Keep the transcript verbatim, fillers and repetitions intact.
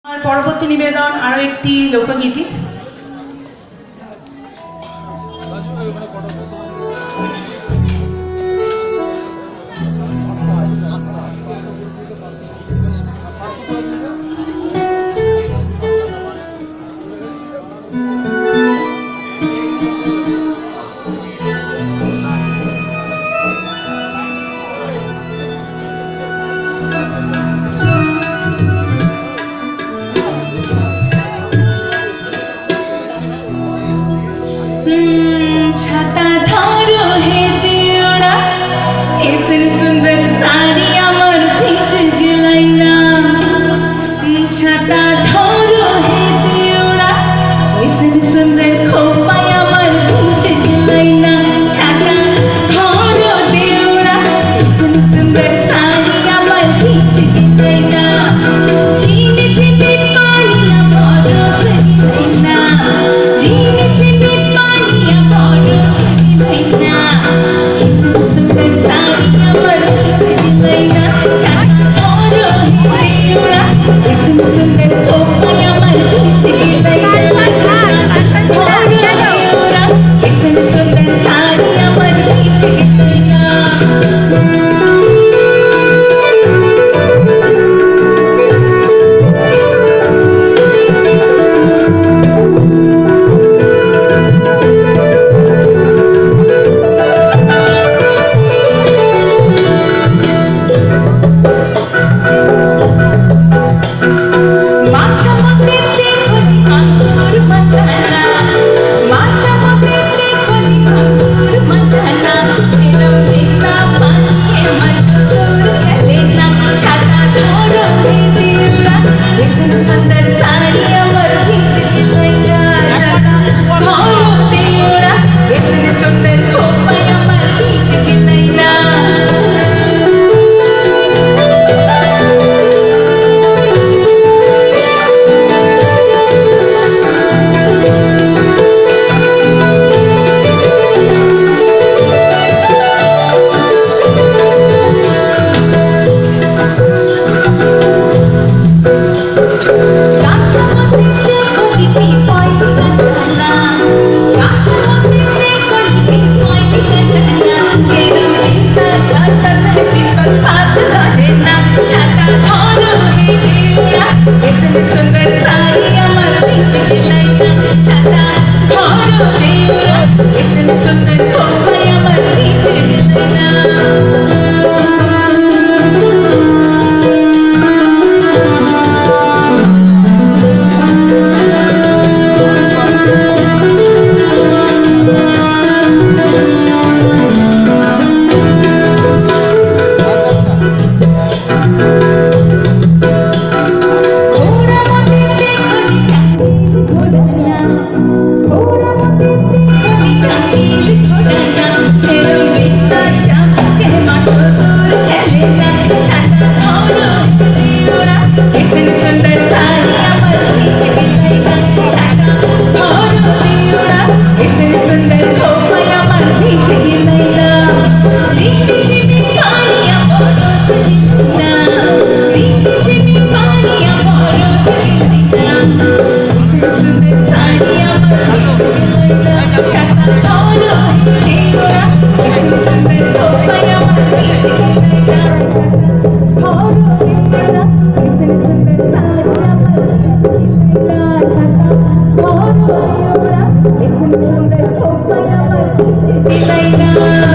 আর পরবর্তী নিবেদন আরো একটি লোকগীতি। छाता धरो हे देओरा कैसन सुंदर साड़ी अमर भीज गलैया। छाता धरो हे देओरा कैसन सुंदर खोपा अमर भीज गलैया। छाता धरो देओरा कैसन सुंदर साड़ी अमर भीज गलैया। दिन छिपे पानी अमर सरी गलैया। दिन छिपे Deora,